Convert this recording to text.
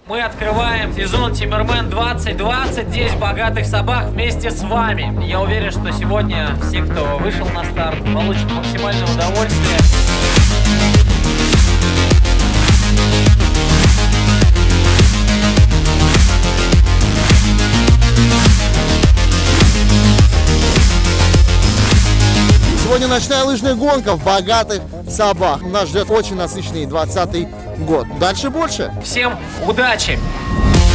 Мы открываем сезон Timmerman 2020 здесь, в Богатых Собах, вместе с вами. Я уверен, что сегодня все, кто вышел на старт, получат максимальное удовольствие. Сегодня ночная лыжная гонка в Богатых Собах. Нас ждет очень насыщенный 2020 год. Дальше больше. Всем удачи!